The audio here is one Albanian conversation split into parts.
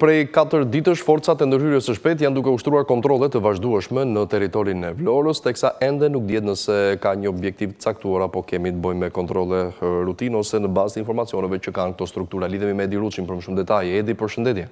prej 4 ditësh, forcat e ndërhyrjes së shpejtë janë duke ushtruar kontrolle të vazhdueshme në territorin e Vlorës, teksa ende nuk dihet nëse ka një objektiv të caktuar apo kemi të bëjmë me kontrolle rutinë ose në bazë të informacioneve që kanë këto struktura. Lidhemi me Edi Ruçin për më shumë detaje. Edi, përshëndetje.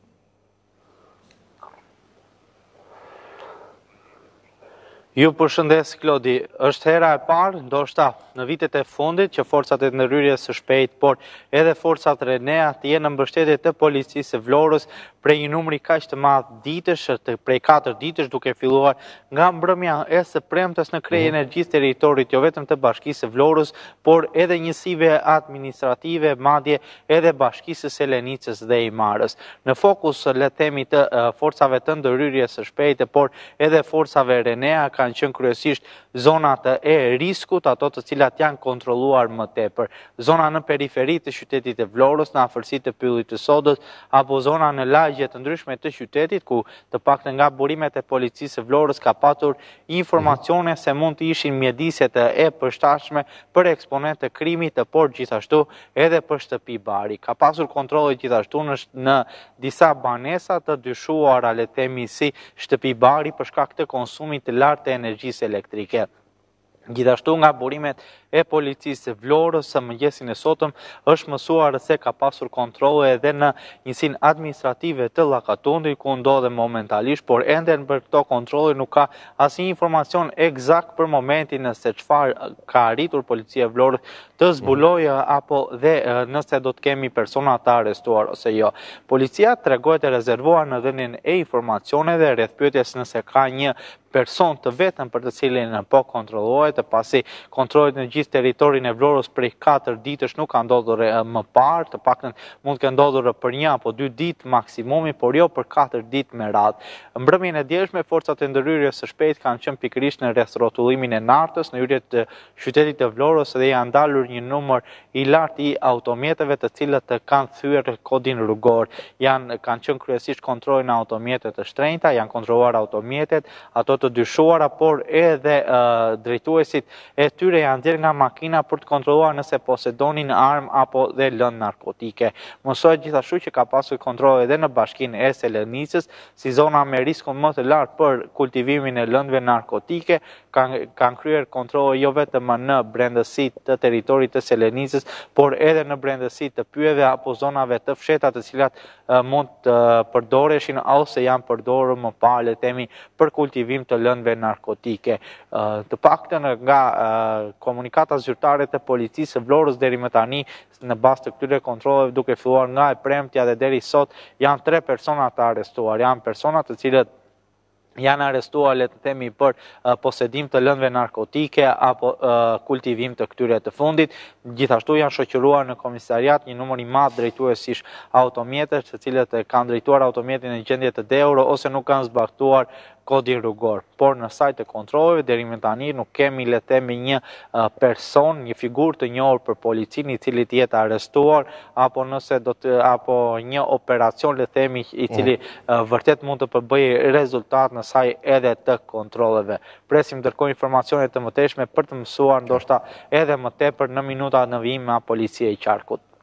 Ju përshëndes, Klodi. Është hera e parë, ndoshta në vitet e fundit, që forcat e ndërhyrjes së shpejtë, por edhe forcat Renea të jenë në mbështetje të policisë së Vlorës prej një numri kaq të madh ditësh, prej 4 ditësh, duke filluar nga mbrëmja e së premtes në krye energjisë territorit, jo vetëm të Bashkisë së Vlorës, por edhe njësive administrative, madje edhe Bashkisë së Selenicës dhe Imarës. Në fokus, le të themi, të forcave të ndërhyrjes së shpejtë, por edhe forcave Renea kanë qenë kryesisht zonat e riskut, ato të cilat janë kontrolluar më tepër. Zona në periferi të qytetit e Vlorës, në afërsi të pyllit të Sodës, apo zona në lagje të ndryshme të qytetit, ku të paktën nga burimet e policisë së Vlorës ka patur informacione se mund të ishin mjediset e përshtatshme për eksponent të krimit, por gjithashtu edhe për shtëpi bari. Ka pasur kontrolle gjithashtu në disa banesa të dyshuara, le të themi, si shtëpi bari për shkak të konsumit të lartë të energjisë elektrike. Gjithashtu nga burimet e policisë së Vlorës së mëngjesin e sotëm është mësuar se ka pasur kontrolle edhe në njësinë administrative të Llakatundit, ku ndodhe momentalisht, por ende për këto kontrolle nuk ka asnjë informacion eksakt për momentin se çfarë ka arritur policia e Vlorës të zbulojë apo dhe nëse do të kemi persona të arrestuar ose jo. Policia tregohet e rezervuar në dhënien e informacioneve rreth pyetjes nëse ka një person të vetëm për të cilin po kontrollohet, pasi kontrollet në gjithë territorin e Vlorës prej 4 ditësh nuk ka ndodhur më parë, të paktën mund të ndodhur për 1 apo 2 ditë maksimumi, por jo për 4 ditë me radhë. Mbrëmjen e djeshme, forcat e ndërhyrjes së shpejtë kanë qenë pikërisht në rreth rrotullimin e Nartës, në hyrje të qytetit të Vlorës, dhe janë dalur një numër i lartë i automjeteve të cilët kanë thyer kodin rrugor. Kanë qenë kryesisht kontrolle në automjete të shtrenjta, janë kontrolluar automjetet, ato të dyshuara, por edhe drejtuesit e tyre janë nxjerrë nga makina për të kontrolluar nëse posedonin armë apo dhe lëndë narkotike. Mësohet gjithashtu që ka pasur kontrolle edhe në bashkinë e Selenicës, si zona me riskun më të lartë për kultivimin e lëndëve narkotike, kanë kryer kontrolle jo vetëm në brendësitë të territorit të Selenicës, por edhe në brendësitë të pyjeve apo zonave të fshehta të cilat mund të përdoreshin ose janë përdorur më parë, le të themi, për kultivim të lëndëve narkotike. Të paktën nga komunikata zyrtare të policisë së Vlorës deri më tani, në bazë të këtyre kontrolleve, duke filluar nga e premtja dhe deri sot, janë 3 persona të arrestuar. Janë persona të cilët janë arrestuar, le të themi, për posedim të lëndëve narkotike apo kultivim të këtyre të fundit. Gjithashtu janë shoqëruar në komisariat një numër i madh drejtuesish automjetesh, të cilët kanë drejtuar automjetin në gjendje të dehur ose nuk kanë zbatuar kodin rrugor. Por në sajt të kontrolleve deri më tani nuk kemi, le të themi, një person, një figurë të njohur për policinë i cili të jetë arrestuar, apo nëse apo një operacion, le të themi, i cili vërtet mund të përbëjë rezultat në saj edhe të kontrolleve. Presim ndërkohë informacione të mëtejshme për të mësuar ndoshta edhe më tepër në minutat në vijim nga policia e Qarkut.